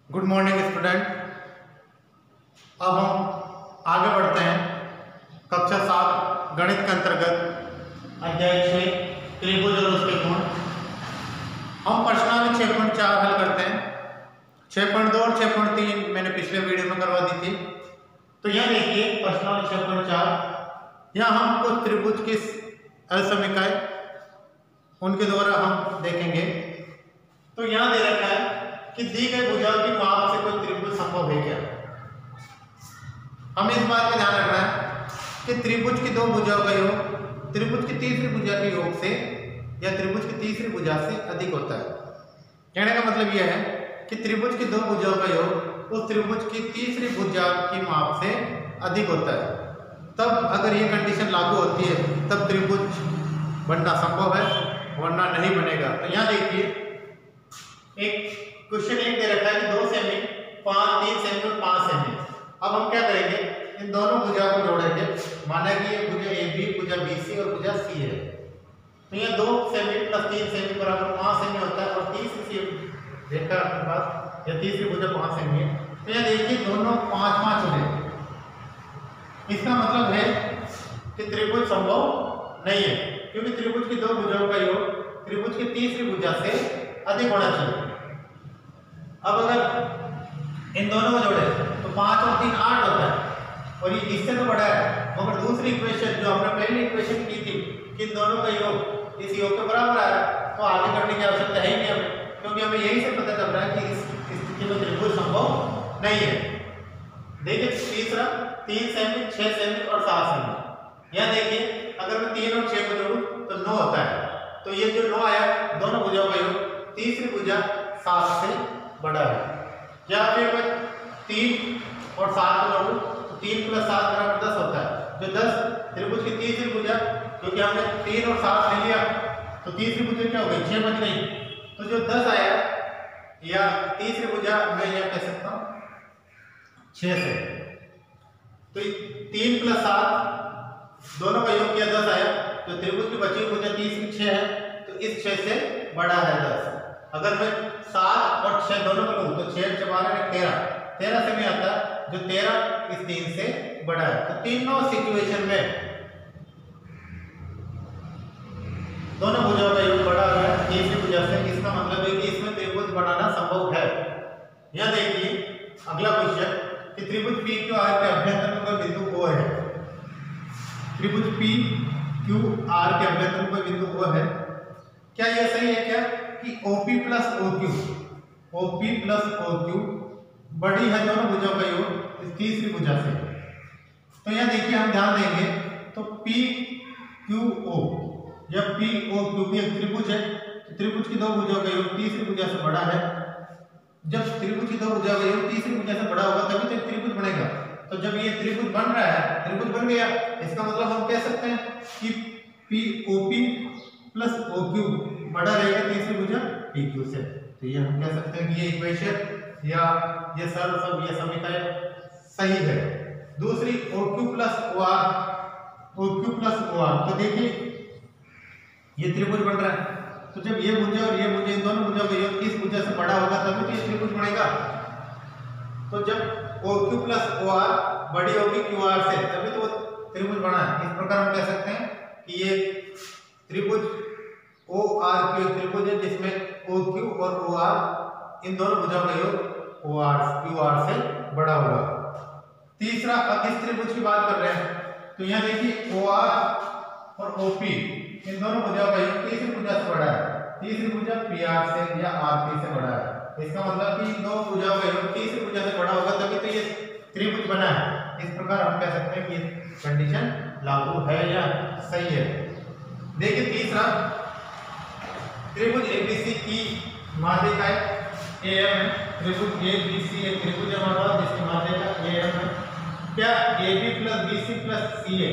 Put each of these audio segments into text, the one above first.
Good morning student. अब हम आगे बढ़ते हैं कक्षा 7 गणित के अंतर्गत अध्याय 6 त्रिभुज और उसके गुण। हम प्रश्नावली 6.4 हल करते हैं। 6.2 और 6.3 मैंने पिछले वीडियो में करवा दी थी। तो यहाँ देखिए प्रश्नावली 6.4, यहाँ हम कुछ त्रिभुज की असमीकाएं उनके द्वारा हम देखेंगे। तो यहाँ दे रखा है कि दी गई भुजाओं की माप से कोई त्रिभुज संभव है क्या। हमें इस बात का ध्यान रखना है कि त्रिभुज की दो भुजाओं का योग त्रिभुज की तीसरी भुजा के योग से या त्रिभुज की तीसरी भुजा से अधिक होता है। कहने का मतलब यह है कि त्रिभुज की दो भुजाओं का योग उस त्रिभुज की तीसरी भुजा की माप से अधिक होता है। तब अगर ये कंडीशन लागू होती है तब त्रिभुज बनना संभव है, वरना नहीं बनेगा। तो यहाँ देखिए एक क्वेश्चन एक दे रखा है कि 2 सेमी 3 सेमी और 5 सेमी। अब हम क्या करेंगे, इन दोनों भुजाओं को जोड़ेंगे। माना कि ये भुजा ए बी, भुजा बी सी और भुजा सी है। तो ये 2 सेमी प्लस 3 सेमी बराबर 5 सेमी होता है और तीसरी देखा आपके पास या तीसरी भुजा 5 सेमी है। तो यहाँ देखिए दोनों 5-5 हो गए। इसका मतलब है कि त्रिभुज संभव नहीं है, क्योंकि त्रिभुज की दो भुजाओं का योग त्रिभुज की तीसरी भुजा से अधिक होना चाहिए। अब अगर इन दोनों को जोड़े तो 5 और 3 8 होता है और ये इससे तो बड़ा है। मगर दूसरी इक्वेशन जो हमने पहली इक्वेशन की थी कि इन दोनों का योग इस योग के बराबर आ रहा है, तो आगे करने की आवश्यकता है ही नहीं हमें, क्योंकि हमें यही से पता चल रहा है कि इस स्थिति में त्रिभुज संभव नहीं है। देखिए तीसरा 3 सेमी 6 सेमी और 7 सेमी। यहाँ देखिए अगर मैं 3 और 6 को जोड़ूं तो 9 होता है। तो ये जो 9 आया दोनों भुजाओं का योग तीसरी भुजा 7 से बड़ा है। या फिर मैं 3 और 7 को जोड़ूं तो 3 + 7 बराबर 10 होता है। जो 10 त्रिभुज की तीसरी भुजा, क्योंकि हमने 3 और 7 ले लिया तो तीसरी भुजा क्या हो गई 6 बच गई। तो जो 10 आया या तीसरी भुजा मैं यह कह सकता हूं 6 से। तो 3 + 7 दोनों का योग किया 10 आया। तो त्रिभुज की बची हुई भुजा तीसरी 6 है, तो इस 6 से बड़ा है 10। अगर मैं 7 और 6 दोनों को लूं तो 6 × 12 13 से भी आता है, जो 13 इस 3 से बड़ा है। तो तीनों सिचुएशन में दोनों भुजाओं का योग बड़ा है तीसरी भुजा से। इसका मतलब है कि इसमें त्रिभुज बनाना संभव है। यह देखिए अगला क्वेश्चन कि त्रिभुज पी क्यू आर के अभ्यंतर में कोई बिंदु O है। त्रिभुज पी क्यू आर के अभ्यंतर में कोई बिंदु O है। क्या यह सही है क्या कि OP + OQ बड़ी है दोनों भुजाओं का योग इस तीसरी भुजा से। तो यहाँ देखिए हम ध्यान देंगे तो PQO या POQ भी एक त्रिभुज है। तो त्रिभुज की दो भुजाओं का योग तीसरी भुजा से बड़ा है। जब त्रिभुज की दो भुजाओं का योग तीसरी भुजा से बड़ा होगा तभी तो त्रिभुज बनेगा। तो जब ये त्रिभुज बन रहा है, त्रिभुज बन गया, इसका मतलब हम कह सकते हैं कि POP + OQ बड़ा रहेगा तीसरी भुजा PQ से। तो ये हम कह सकते हैं कि ये इक्वेशन या ये ये समीकरण सही है। दूसरी OQ + OR। तो देखिए ये त्रिभुज बन रहा है। तो जब ये भुजा और ये भुजा इन दोनों भुजाओं का योग इस भुजा से बड़ा होगा तभी तो ये त्रिभुज बनेगा। तो जब OQ + OR बड़ी होगी QR से तभी तो त्रिभुज बना है। इस प्रकार हम कह सकते हैं कि ये त्रिभुज ORQ एक त्रिभुज है जिसमें OQ और OR इन दोनों भुजाओं का योग QR से बड़ा होगा। तीसरा अब इस त्रिभुज की बात कर रहे हैं। तो यहाँ देखिए OR और OP इन दोनों भुजाओं का योग तीसरी भुजा से बड़ा है। तीसरी भुजा PR से या RP से बड़ा है। इसका मतलब कि इन दो भुजाओं का योग तीसरी भुजा से बड़ा होगा तभी तो ये त्रिभुज बना है। इस प्रकार हम कह सकते हैं कि ये कंडीशन लागू है या सही है। देखिए तीसरा त्रिभुज ABC की माध्यिका AM है। त्रिभुज ABC एक त्रिभुज है हमारे पास जिसकी माध्यिका AM है। क्या AB + BC + CA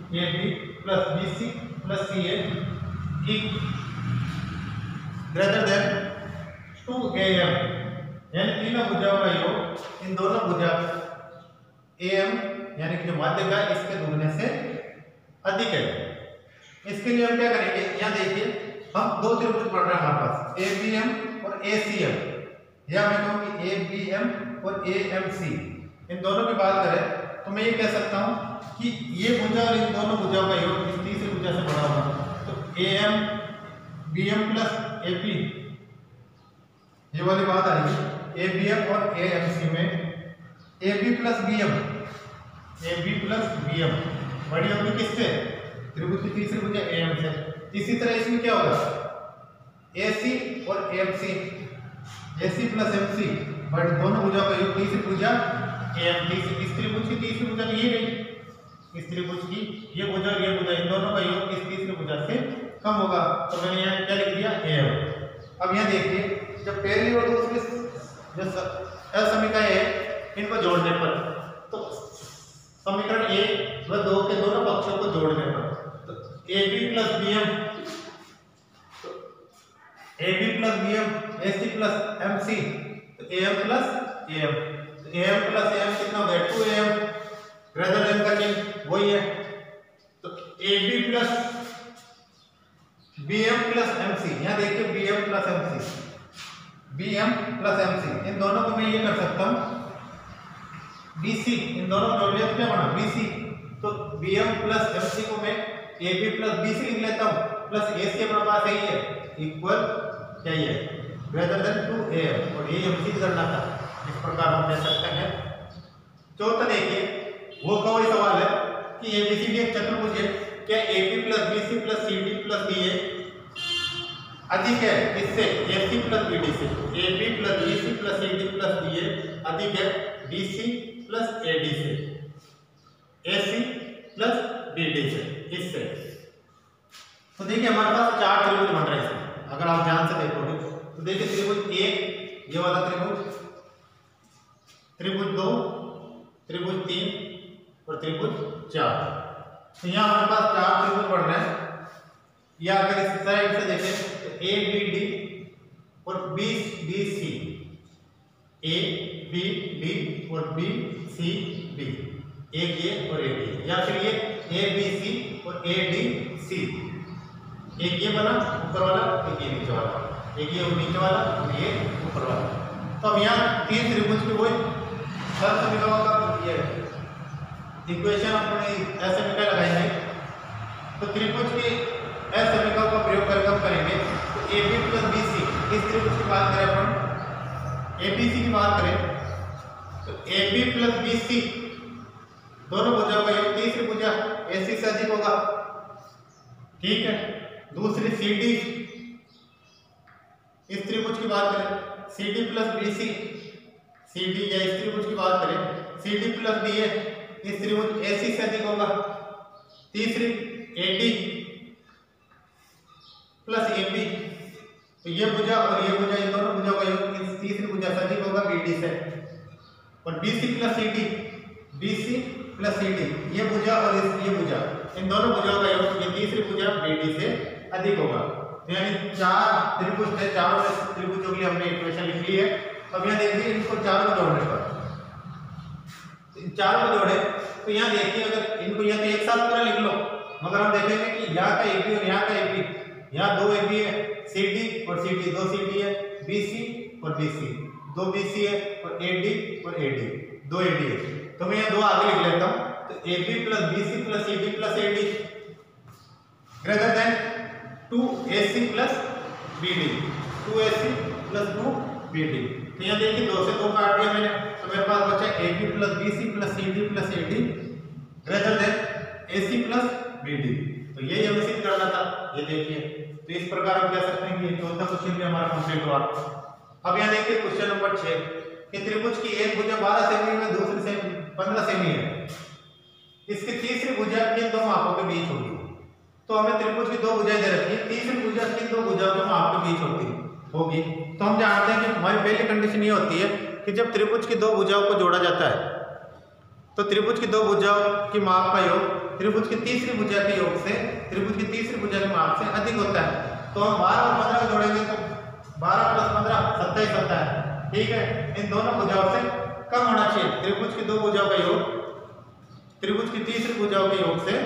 greater than 2AM, यानी तीनों भुजाओं का योग इन दोनों भुजा AM यानी कि जो माध्यिका है इसके दुगने से अधिक है। इसके लिए हम क्या करेंगे, यहाँ देखिए हम दो त्रिभुज पढ़ रहे हैं हमारे पास ABM और ACM। या मैं कहूँ कि ABM और AMC, इन दोनों की बात करें तो मैं ये कह सकता हूँ कि ये भुजा और इन दोनों भुजाओं का योग इस तीसरी भुजा से बड़ा होगा। तो AMBM प्लस AP, ये वाली बात आएगी। ABM और AMC में AB प्लस BM बड़ी होगी किससे? त्रिभुज की तीसरी भुजा AM से। इसी तरह इसमें क्या होगा? AC और MC, AC प्लस MC बड़ी दोनों भुजाओं का योग तीसरी भुजा AM। इस त्रिभुज की तीसरी भुजा तो ये गई, इस त्रिभुज की ये भुजा और ये भुजा, इन दोनों का योग इस तीसरी भुजा से कम होगा। तो मैंने यहाँ क्या लिख दिया? AM। अब यहाँ देखिए, जब पहली और दूसरी जो असमीकरण है इनको जोड़ने पर, तो समीकरण 1 व 2 के दोनों पक्षों को जोड़ने पर, तो AB plus BM, AC plus MC, तो AM प्लस AM, तो AM प्लस AM कितना हो गया? 2AM, ग्रेटर देन का चिन्ह वही है। तो AB plus BM plus MC, यहाँ देखिए BM प्लस MC, इन दोनों को मैं ये कर सकता हूँ BC, इन दोनों जोड़ लिया तो क्या बना? BC। तो BM प्लस MC को मैं AB प्लस BC लिख लेता हूँ, प्लस AC अपना पास यही है, इक्वल क्या है? ग्रेटर देन 2AM, और ये MC करना था। इस प्रकार हम कह सकते हैं। चौथा देखिए, वो कोई सवाल है कि ABCD एक चतुर्भुज है, क्या AB plus BC plus CD plus DA अधिक है इससे? AC प्लस BD से। AB plus BC plus CD plus DA अधिक है BC प्लस AD से, AC प्लस BD से, इससे। तो देखिए हमारे पास 4 त्रिभुज बन रहे हैं। अगर आप ध्यान से देखोगे तो देखिए त्रिभुज 1 ये वाला त्रिभुज, त्रिभुज 2, त्रिभुज 3 और त्रिभुज 4। तो यहाँ हमारे पास 4 त्रिभुज बन रहे हैं। या अगर इस साइड से देखें तो ABD और BC, ABD और BCD, एक ये और एक ये, या फिर ये ABC और ADC, एक ये बना ऊपर वाला, एक ये नीचे वाला, एक ये नीचे वाला और ये ऊपर वाला। तो अब यहाँ 3 त्रिभुज की वही समीकरणों का ये इक्वेशन अपने ऐसे में लगाएंगे। तो त्रिभुज के ऐसे समीकरण का प्रयोग करके हम करेंगे। तो AB प्लस BC, इस त्रिभुज की बात करें अपन, ABC की बात करें तो AB प्लस BC दोनों भुजाओं का योग तीसरी भुजा AC से अधिक होगा, ठीक है। दूसरी CD, इस त्रिभुज की बात करें CD प्लस BC, CD या इस त्रिभुज की बात करें CD प्लस DA, इस त्रिभुज AC से अधिक होगा। तीसरी AD प्लस AB, तो ये भुजा और ये भुजा, इन दोनों भुजाओं का योग इस तीसरी भुजा से अधिक होगा BD से। और BC प्लस CD, ये भुजा और ये भुजा, इन दोनों भुजाओं का योग ये तीसरी भुजा BD से अधिक होगा। यानी 4 त्रिभुज थे, चारों त्रिभुजों के लिए हमने इक्वेशन लिख ली है। अब यहाँ देखिए इनको चारों को जोड़ने पर, इन चारों को जोड़े तो यहाँ देखिए, अगर इनको या तो एक साथ पूरा लिख लो, मगर हम देखेंगे कि यहाँ का AB और यहाँ का AB, यहाँ 2 AB है, CD और CD, 2 CD है, BC और BC, 2 BC है, और AD और AD, 2 AD है। तो मैं यहाँ 2 आगे लिख लेता हूँ। तो AB plus BC plus CD plus AD greater than 2AC plus BD, 2AC plus 2BD। तो यहाँ देखिए 2 से 2 काट दिया मैंने, तो मेरे पास बचा AB plus BC plus CD plus AD greater than AC plus BD। तो यही हमें सिद्ध करना था, ये देखिए। तो इस प्रकार हम कह सकते हैं कि ये चौथा क्वेश्चन भी हमारा कंप्लीट हुआ। अब यहाँ देखिए क्वेश्चन नंबर 6 कि त्रिभुज की एक भुजा 12 सेमी में, दूसरी से 15 सेमी है, इसकी तीसरी भुजा किन दो मापों के बीच होगी? तो हमें त्रिभुज की 2 भुजाएं दे रखी है, तीसरी भुजा किन 2 भुजाओं के माप के बीच होगी। तो हम जानते हैं कि हमारी पहली कंडीशन ये होती है कि जब त्रिभुज की 2 भुजाओं को जोड़ा जाता है तो त्रिभुज की 2 भुजाओं की माप का योग त्रिभुज की तीसरी भुजा के योग से, त्रिभुज की तीसरी भुजा के माप से अधिक होता है। तो हम 12 और 15 को जोड़ेंगे तो 12 प्लस 15 27 होता है, ठीक है। इन दोनों भुजाओं से कम होना चाहिए त्रिभुज की 2 भुजाओं का योग, त्रिभुज की तीसरी भुजाओं के योग से।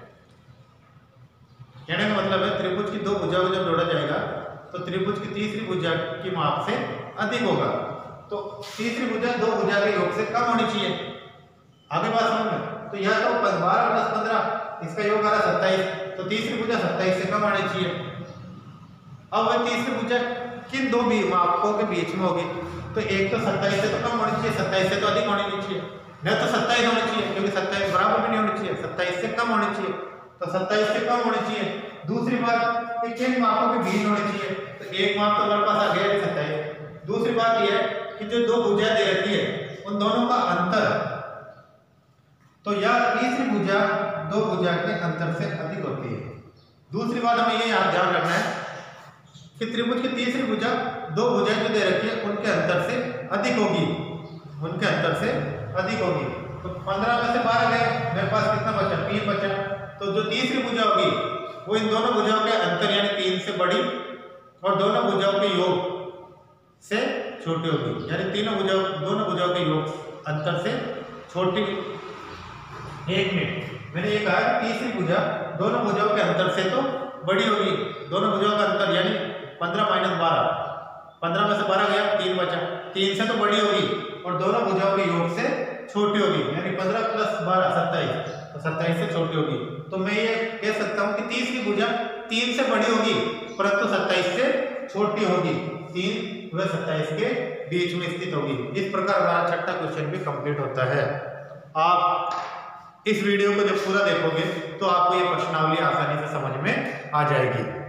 कहने का मतलब है त्रिभुज की 2 भुजाओं को जब जोड़ा जाएगा तो त्रिभुज की तीसरी भुजा की माप से अधिक होगा। तो तीसरी भुजा दो भुजा के योग से कम होनी चाहिए। आगे बात समझ में? तो यह तो 12 + 15 इसका योग आ रहा 27, तो तीसरी भुजा 27 से कम आनी चाहिए। अब वह तीसरी भुजा किन दो भी मापकों के बीच में होगी? तो एक तो 27 से तो कम होनी चाहिए, 27 से तो अधिक होनी नहीं चाहिए, न तो 27 होनी चाहिए क्योंकि 27 बराबर भी नहीं होनी चाहिए, 27 से कम होनी चाहिए, तो 27 से कम होनी चाहिए। दूसरी बात कि किन मापों के बीच होनी चाहिए? तो एक माप तो हमारे पास आ गया 27। दूसरी बात यह है कि जो दो भुजाएं दे रखी है उन दोनों का अंतर, तो यह तीसरी भुजा दो भुजा के अंतर से अधिक होती है। दूसरी बात हमें ये याद ध्यान रखना है कि त्रिभुज की तीसरी भुजा दो भुजाएं जो दे रखी है उनके अंतर से अधिक होगी, उनके अंतर से अधिक होगी। तो 15 में से 12 गए, मेरे पास कितना बचा? 3 बचा। तो जो तीसरी भुजा होगी वो इन दोनों भुजाओं के अंतर यानी 3 से बड़ी और दोनों भुजाओं के योग से छोटी होगी, यानी दोनों भुजाओं के योग अंतर से छोटी। एक मिनट, मैंने ये कहा कि तीसरी भुजा दोनों भुजाओं के अंतर से तो बड़ी होगी, दोनों भुजाओं का अंतर यानी 15 - 12, 15 में से 12 गया, 3 बचा, 3 से तो बड़ी होगी और दोनों भुजाओं के योग से छोटी होगी, यानी 15 + 12 27, तो 27 से छोटी होगी। तो मैं ये कह सकता हूँ कि तीसरी भुजा 3 से बड़ी होगी परंतु 27 से छोटी होगी, 3 व 27 के बीच में स्थित होगी। इस प्रकार हमारा छठा क्वेश्चन भी कंप्लीट होता है। आप इस वीडियो को जब पूरा देखोगे तो आपको ये प्रश्नावली आसानी से समझ में आ जाएगी।